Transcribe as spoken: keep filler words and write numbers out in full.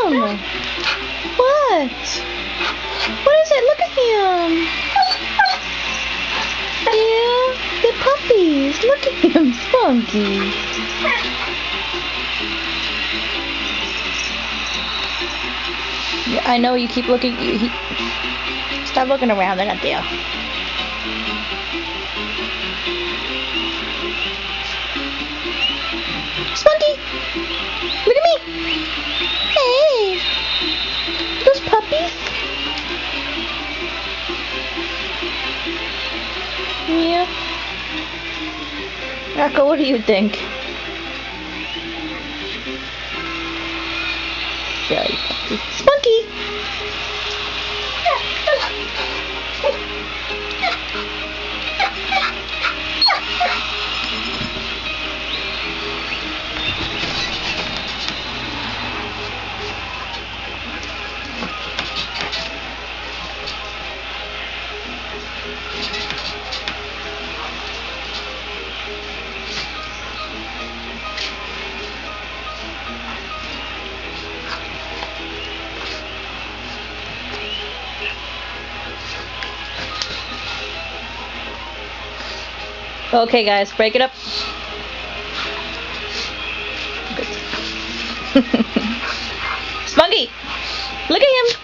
him! What? What is it? Look at him! Yeah, the puppies. Look at him, Spunky. Yeah, I know you keep looking. You, he, stop looking around. They're not there. Spunky, look at me. Hey, those puppies. Yeah. Rocco, what do you think? Shy puppy. Spunky. Okay, guys, break it up. Spunky, look at him.